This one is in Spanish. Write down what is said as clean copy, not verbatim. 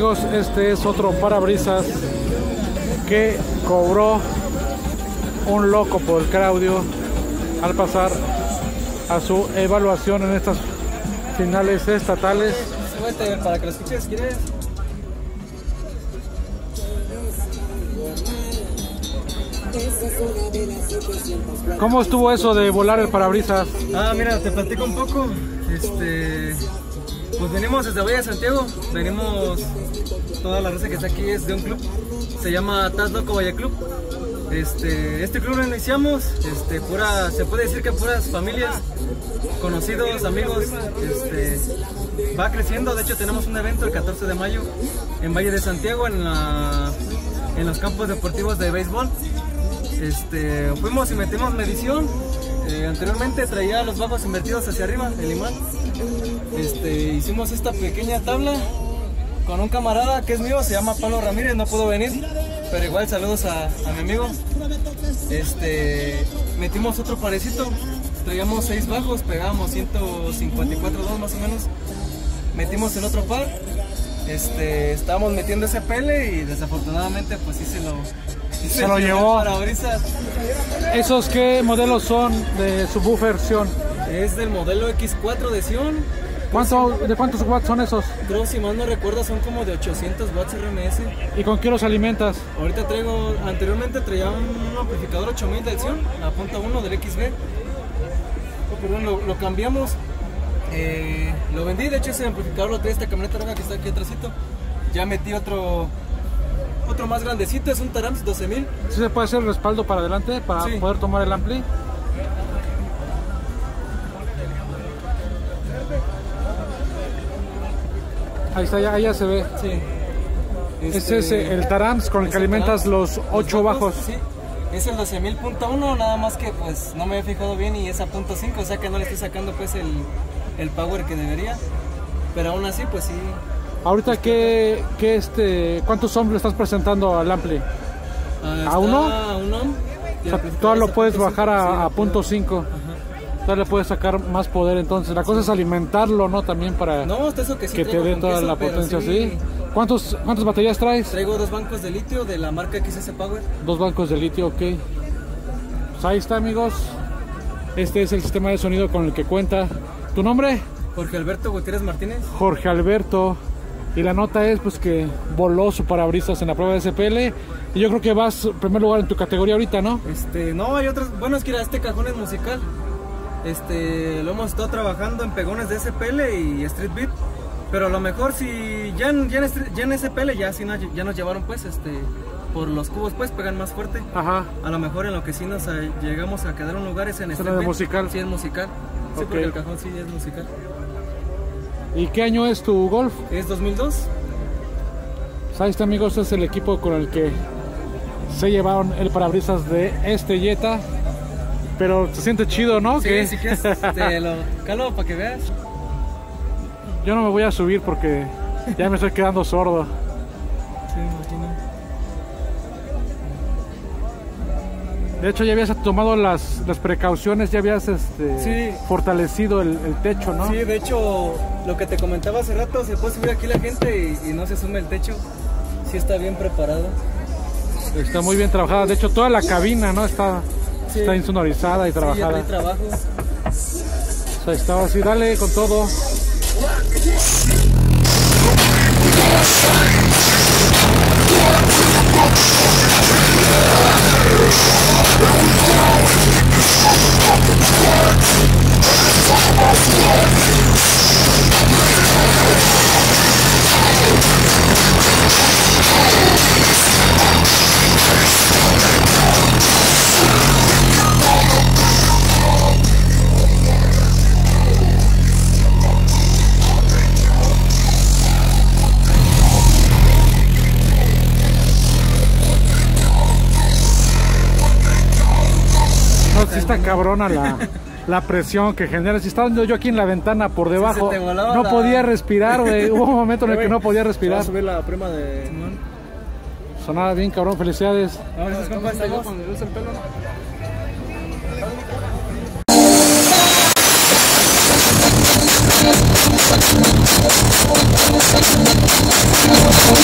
amigos, este es otro parabrisas que cobró un loco por el Claudio al pasar a su evaluación en estas finales estatales. Súbete para que lo escuches, ¿quieres? ¿Cómo estuvo eso de volar el parabrisas? Mira, te platico un poco. Pues venimos desde Valle de Santiago, venimos, toda la raza que está aquí es de un club, se llama Taz Loco Valle Club. Este club lo iniciamos, se puede decir que puras familias, conocidos, amigos, va creciendo. De hecho tenemos un evento el 14 de mayo en Valle de Santiago en los campos deportivos de béisbol. Fuimos y metimos medición. Anteriormente traía los bajos invertidos hacia arriba, el imán. Hicimos esta pequeña tabla con un camarada que es mío, se llama Pablo Ramírez, no pudo venir, pero igual saludos a mi amigo. Metimos otro parecito, traíamos 6 bajos, pegábamos 154.2 más o menos. Metimos el otro par, estábamos metiendo ese pele y desafortunadamente pues sí se lo llevó parabrisas. ¿Esos qué modelos son de subwoofer Sion? Es del modelo X4 de Sion. ¿De cuántos watts son esos? Creo, si mal no recuerdo, son como de 800 watts RMS. ¿Y con qué los alimentas? Ahorita anteriormente traía un amplificador 8000 del Sion, a punta 1 del XB. Lo cambiamos, lo vendí. De hecho ese amplificador lo trae esta camioneta roja que está aquí atrásito. Ya metí otro más grandecito, es un Tarams 12000. ¿Sí se puede hacer el respaldo para adelante para poder tomar el ampli? Ahí está, ya se ve. Sí. Ese es el Tarams con el que alimentas los 8 bajos. Sí, es el 12.000.1, nada más que pues no me he fijado bien y es a .5, o sea que no le estoy sacando pues el power que debería. Pero aún así pues sí. Ahorita ¿cuántos ohms le estás presentando al ampli? ¿A 1? A 1. O sea, todo lo puedes bajar a .5. Todavía le puedes sacar más poder, entonces la cosa es alimentarlo, ¿no? También para que te dé toda la potencia, ¿sí? ¿Cuántas baterías traes? Traigo 2 bancos de litio de la marca XS Power. 2 bancos de litio, ok. Pues ahí está, amigos. Este es el sistema de sonido con el que cuenta. ¿Tu nombre? Jorge Alberto Gutiérrez Martínez. Jorge Alberto. Y la nota es pues que voló su parabrisas en la prueba de SPL. Y yo creo que vas en primer lugar en tu categoría ahorita, ¿no? No, hay otras. Bueno, es que este cajón es musical. Lo hemos estado trabajando en pegones de SPL y Street Beat. Pero a lo mejor si ya en SPL ya nos llevaron pues por los cubos pues pegan más fuerte. Ajá. A lo mejor en lo que sí nos llegamos a quedar en lugares en Street Beat. musical. Sí, es musical. Sí, okay. Porque el cajón sí es musical. ¿Y qué año es tu Golf? Es 2002. Pues ahí está, amigos, es el equipo con el que se llevaron el parabrisas de este Jetta. Pero se siente chido, ¿no? Sí, ¿Qué? si quieres, te lo calo para que veas. Yo no me voy a subir porque ya me estoy quedando sordo. Sí, me imagino. De hecho, ya habías tomado las precauciones, ya habías fortalecido el techo, ¿no? Sí, de hecho, lo que te comentaba hace rato, se puede subir aquí la gente y no se sume el techo. Sí está bien preparado. Está muy bien trabajada. De hecho, toda la cabina, ¿no? Está insonorizada y trabajada. Sí, ya trabajo. O sea, estaba así, dale con todo. Sí está cabrona la presión que genera. Si estaba yo aquí en la ventana por debajo, no podía respirar, güey. Hubo un momento en el que no podía respirar. Vamos a subir la prima de Simón. Sonaba bien, cabrón, felicidades. ¿Cómo estamos? Con el pelo, ¿no?